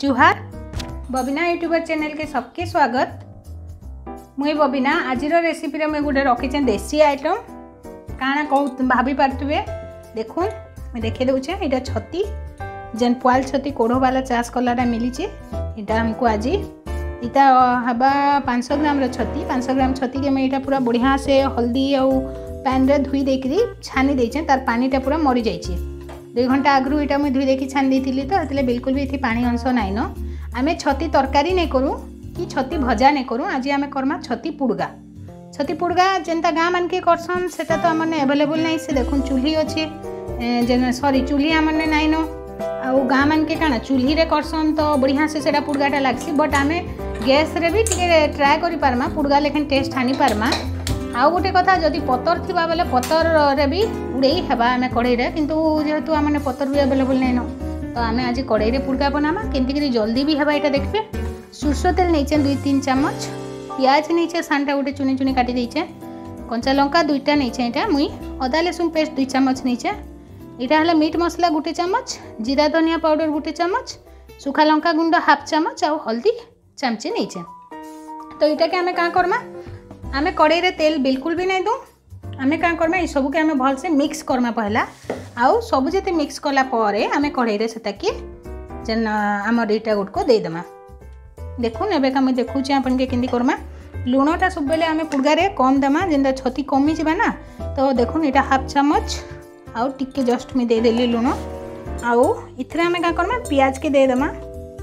जुहार Babina YouTuber channel के सबके स्वागत। मुई बबिना आज रेसिपी में गोटे रखी देसी आइटम काना कह भाभी पारे देखुन मुझे देखे दूचे यहाँ छती जेन पुआल छती कोढ़ वाला चाष कलाटा मिली यहाँ हमको आज इटा हवा 500 ग्राम छती 500 ग्राम छती के मैं इटा पूरा बढ़िया से हल्दी और पैन रे धुई देकरी छानी देचे तार पानीटा पूरा मरी जाइए 2 घंटा आगु इटा मुझे धुई देखी छानी देती तो ये बिल्कुल भी ये पानी अंश नाइन आमे छती तरकारी नहीं करूँ कि छती भजा नहीं करूँ आज आम करमा छती पुड़गा जेनता गाँ मान के करसन सेटा तो आम एभेलेबल नहीं से देखुन चूल्ही अच्छे सॉरी चूल्ही आम नाइन आउ गाँ मान के काना चूल्ही रे करसन तो बढ़िया से सेटा पुड़गाटा लागसी बट आमे गैस रे भी टिके ट्राए करि पारमा पुड़गा लेकिन टेस्ट आनी पारमा। आउ गोटे कथा जदि पतर थिबा बेले पतर रे भी उड़ेई हेबा आमे कढ़ई रे किंतु जेहेतु आमने पतर भी अवेलेबल नहीं न तो आमे आज कढ़ई रे पुड़गा बनामा केमती करी जल्दी भी हेबा एटा देखबे। सुरसो तेल नैचे 2-3 चम्मच प्याज नैचे सानटा गोटे चुनी चुनी काटी देइचे कंचा लंका 2टा नैचे एटा मुई अदा लहसुन पेस्ट 2 चम्मच नैचे एटा हला मीट मसला 1 चम्मच जीरा धनिया पाउडर 1 चम्मच सुखा लंका गुंड 1/2 चम्मच और हल्दी चमचे नैचे। तो इटा के आमे का करमा आमे कढ़ई रे तेल बिल्कुल भी नहीं दूँ आमे का करमा ये सब के आमे भल से मिक्स करमा पहला आउ सब जते मिक्स कला परे आमे कढ़ई रे सेटा के जन हमर इटा गुट को दे देमा। देखुन एबे का मैं देखुची आपन के केंदी करमा लुणटा सब बेले आमे पुड़गा रे कम देमा जेंदा छती कमी जिबा ना तो देखुन इटा 1/2 चम्मच आउ टिके जस्ट में दे देली लुण आउ इथरे आमे का करमा प्याज के दे देमा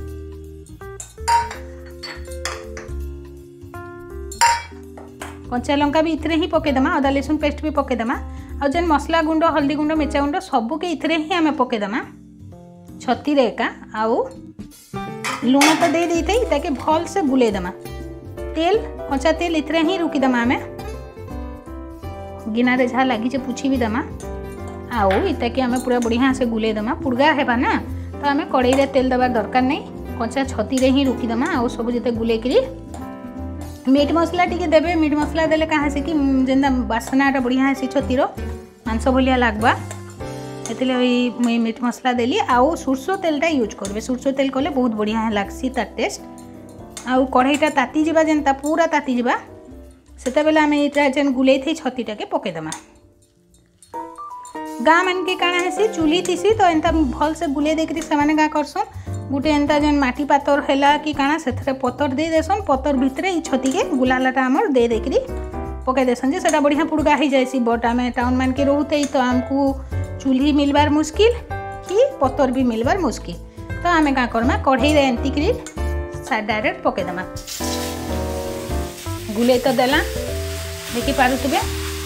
कंचा लंका भी इथरे ही पकेदेमा अदा लहसुन पेस्ट भी पकेदेमा और जेन मसला गुंड हल्दी गुंड मिर्चा गुंड सबू के इथरे ही आमे पकेदेमा छती रे का आउ लुण तो दे देते ताकि भल से बुले देमा तेल कंचा तेल इथरे ही रुकी देमा आमे गिना रे जहाँ लगी पुछी भी देमा आउ इता के आमे पूरा बढ़िया से गुले देमा पुड़गा हेबा ना तो आमे कढ़ई रे तेल देवा दरकार नहीं कंचा छती रे ही रुकी देमा आउ सब जते गुले करी मीट मसला टी देवे मीट मसला देले कहाँ से कि जेंदा बासनाटा बढ़िया से छतीर मांस भलिया लागबा एतले मुई मीट मसला देली आउ सुरसो तेलटा यूज करबे सुरसो तेल कले बहुत बढ़िया लागसी तार टेस्ट आउ कढ़ईटा ताती जिबा जेनता पूरा ताती जिबा सेता बेला आमे इटा जेन गुलेई थी छतीटा के पके दमा। गाँ मान के काना हेसी चूल्ही थीसी तो एंता भल से गुले देकरी से का करसन गोटे एंता जेन माटी पातर हैला कि काना से पतर दे देसन पतर भितरे ई छती के गुलालाटा आमर दे देकरी पके देसन जे सेटा बढ़िया पुड़गा हो जाएसी बट आमे टाउन मान के रहते तो आमको चूल्ही मिलबार मुश्किल कि पतर भी मिलबार मुश्किल तो आमे का करमा कढ़ई रे एंती करी डायरेक्ट पके देमा गुले तो देला देखि पारुतबे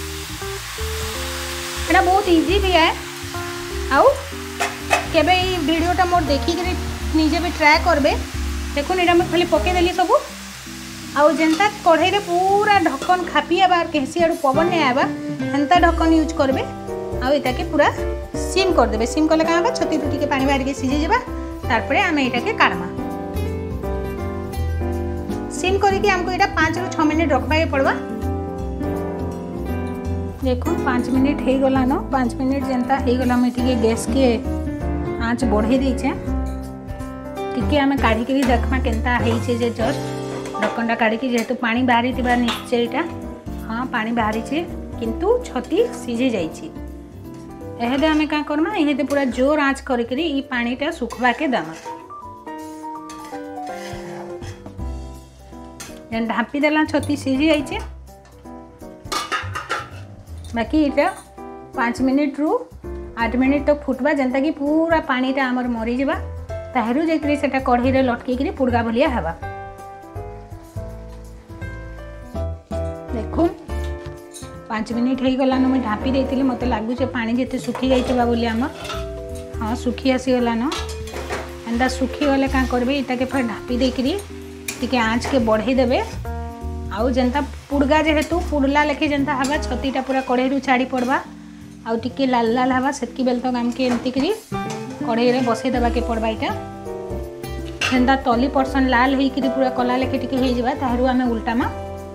एटा बहुत इजी भी है आउ केबे ई वीडियोटा मोर देखि करी निजे भी ट्राए करबे देखुन एटा मैं खाली पके देली सब आउ जेनता कढ़ई रे पूरा ढक्कन खापी आबार केसी आड़ू पवन नहीं आबा हेंता ढक्कन यूज करबे आउ एटा के पूरा सिम कर देबे सिम कले का आबा छती टुटी के पानी बाहर के सिझे जेबा तारपरे आमे एटा के काढमा सिम करी के हमको एटा 5 ରୁ 6 मिनिट रखबा के पड़बा। देखो 5 मिनिट हे गला न 5 मिनिट जेनता हे गला मैं टिके गैस के आँच बढ़े देछे टिके आमे काढ़ी के भी देखमा केनता हेइछे जे जस्ट ढक्कनटा काढ़ी के जेहेतु पानी बाहरी थिबा निश्चय एटा हाँ पानी बाहरी छे किंतु छती सिझे जाइछी एहेदे आमे का करमा एहेदे पूरा जोर आँच करी करी ई पानीटा सुखबा के दामा जेन ढापी देला छती सिझी जाइछे बाकी इटा 5 मिनिट रु 8 मिनिट तक फुटबा जेनता कि पूरा पानीटा आमर मरी जिबा ताहरू जेकरी सेटा कढ़ई रे लटकी करी पुड़गा भलिया हेबा। देखुन 5 मिनिट हे गला न मैं ढापी देइतिली मते लागु जे पानी जेते सुखी जाइतबा बोली आमर हाँ सुखी आसी गला न एंदा सुखी गले का करबे इटा के फिर ढापी देकरी टिके आँच के बढ़े देबे आउ जेनता पुड़गा जेहेतु पुड़ला लेखे जेनता हवा छतीटा पूरा कढ़ई रु छाड़ी पड़बा आउ टिके लाल लाल हवा सेतकी बेल तक आमके एमती करी कढ़ई रे बसई देबा के पड़बा इटा जेनता तली पर्सन लाल हेई करी पूरा कला लेखे टिके हेई जिबा ताहरू आमे उल्टामा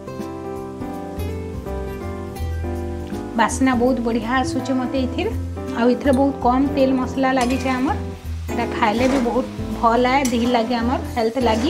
बासना बहुत बढ़िया आसुचे मते इथिर आउ इथरे बहुत कम तेल मसला लागि छे हमर एटा खाइले भी बहुत भल आए देह लगे आमर हेल्थ लगी।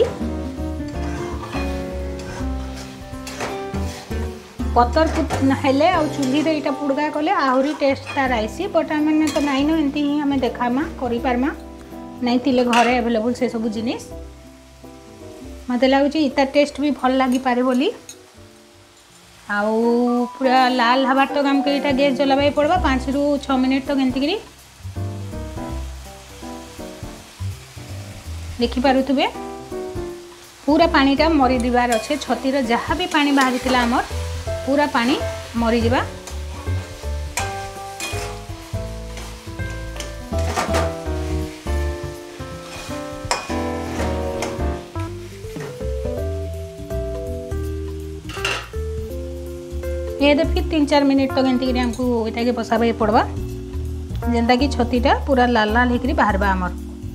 पतर हेले आ चूल्ही रे इटा पुड़गा कले आहरी टेस्ट तार आईसी। बट आम तो नाई न एमती ही आम देखामा करमा नहीं थिले घरे अवेलेबल से सब जिनिस मत लगुच इता टेस्ट भी भल लगी पारे बोली। आउ पूरा लाल हबार तक आमको यहाँ गैस जलावाई पड़वा 5 ରୁ 6 मिनिट तक एमती देखी पारुथुबे। पूरा पानीटा मरी दिबार अच्छे छतीर जहाँ भी पानी बाहरी थिला आमर पूरा पानी मरी दिबा। ये फिर 3-4 मिनिट तक एमती आमको ये बसाबाई पड़वा जेनता कि छतीटा पूरा लाल लाल होकर बाहर आमर।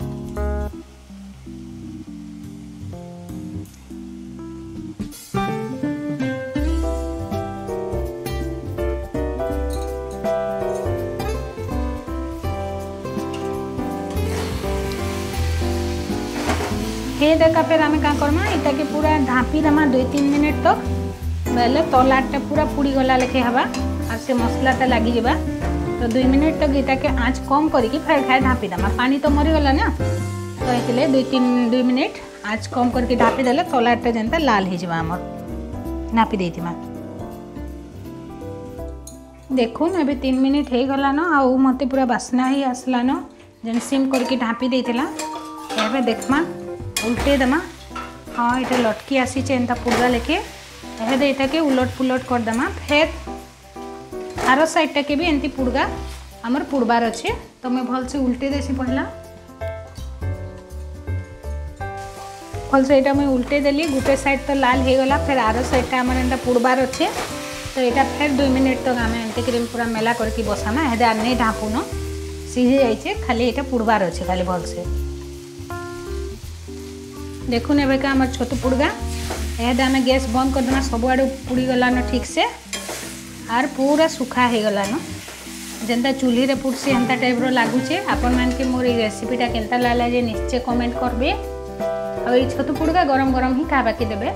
हे देखा फिर आम क्या करमा इटा के पूरा ढाँपी देमा 2-3 मिनिट तक बेले तलाटा पूरा पुड़ी गला लेखे हवा और से मसलाटा लगी जावा। तो 2 मिनिट तक इटा के आँच कम करके फिर खाए ढाँपी देमा। पानी तो मरीगला ना तो ये 2 मिनिट आँच कम करके ढाँपी देले तलाटा जेनता लाल हो जावा ढाँपी देथिमा। देखुन अभी 3 मिनिट हो गलान आउ मते पूरा बास्ना ही आसलान जेन सिम करके ढाँपी देथिला। एबे देखमा उल्टे दमा हाँ ये लटकी आसी एंता पुड़गा लेके एहे यहाँ के उलट पुलट कर दमा। फिर आर साइडटा के भी एमती पुड़गा आमर पुड़बार अच्छे तो मैं भल से उल्टे देसी पहला भल से यहाँ मैं उल्टे देली गोटे साइड तो लाल हो गला। फिर आर साइडटा आमर एंता पुड़बार अच्छे तो यहाँ फिर 2 मिनिट तक आम एमती क्रीम पूरा मेला करके बसामा। हेदे आर नहीं ढाँपुन सीझी जाइए खाली यहाँ पुड़बार अच्छे खाली भल से देखुन एबेका आमर छतु पुड़गा एदे आम गैस बंद कर देना। सब आड़े पुड़ी गलान ठीक से आर पूरा सुखा हो गलान जेनता चूल्ही रे पुड़सी एंता टाइप रो लागुचे। आपण मान के मोर रेसिपीटा केनता लागला जे निश्चय कमेंट करबे। और ये छतु पुड़गा गरम गरम ही खावा के देबे।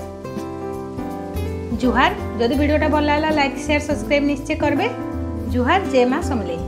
जुहार जदि वीडियोटा भल लागला लाइक शेयर सब्सक्राइब निश्चय करबे। जुहार जय मां समलेई।